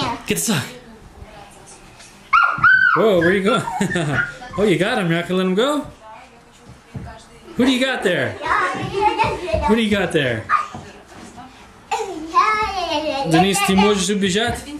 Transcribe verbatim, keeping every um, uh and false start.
Get the sock. Whoa, where you going? Oh, you got him. You're not gonna let him go? Who do you got there? Who do you got there? Denis, ты можешь убежать?